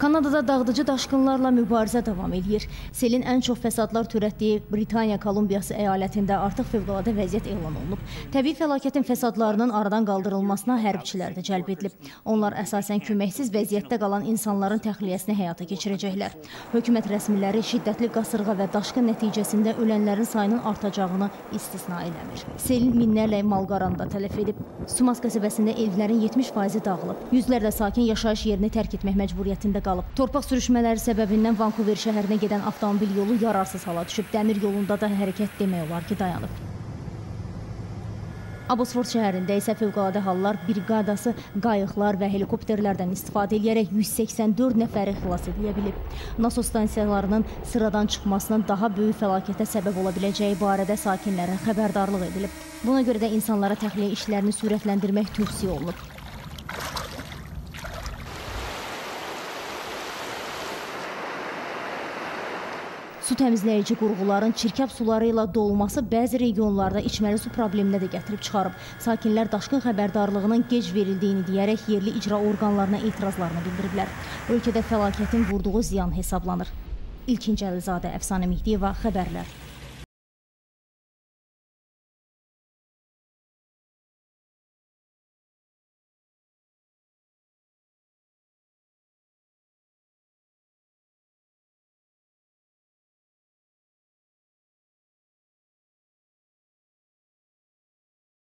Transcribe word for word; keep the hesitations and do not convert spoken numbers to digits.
Kanadada dağıdıcı daşqınlarla mübarizə davam edir. Selin ən çox fəsadlar törətdiyi Britaniya Kolumbiyası əyalətində artıq fövqəladə vəziyyət elan olunub. Təbii fəlakətin fəsadlarının aradan qaldırılmasına hərbçilər də cəlb edilib. Onlar əsasən köməksiz vəziyyətdə qalan insanların təxliyəsini həyata keçirəcəklər. Hökumət rəsmiləri şiddətli qasırğa və daşqın nəticəsində ölənlərin sayının artacağını istisna eləmir. Sel minlərlə malqaranı da tələf edib. Sumas qəsəbəsində evlərin yetmiş faizi dağılıb. Yüzlərlə sakin yaşayış yerini tərk etmək məcburiyyətində qalıb. Torpaq sürüşmələri səbəbindən Vankuver şəhərinə gedən avtomobil yolu yararsız hala düşüb. Dəmir yolunda da hərəkət demək olar ki, dayanıb. Abbotsford şəhərində isə fövqəladə hallar briqadası qayıqlar və helikopterlərdən istifadə edərək yüz səksən dörd nəfəri xilas edə bilib. Nasos stansiyalarının sıradan çıxmasının daha böyük fəlakətə səbəb ola biləcəyi barədə sakinlərə xəbərdarlıq edilib. Buna görə də insanlara təxliyə işlərini sürətləndirmək tövsiyə olunub. Su təmizləyici qurğuların çirkab suları ilə dolması bəzi regionlarda içməli su probleminə də gətirib çıxarıb. Sakinlər daşqın xəbərdarlığının gec verildiyini deyərək yerli icra orqanlarına etirazlarını bildiriblər. Ölkədə fəlakətin vurduğu ziyan hesablanır. İlkin Cəlizadə, Əfsanə Mehdiyeva, xəbərlər.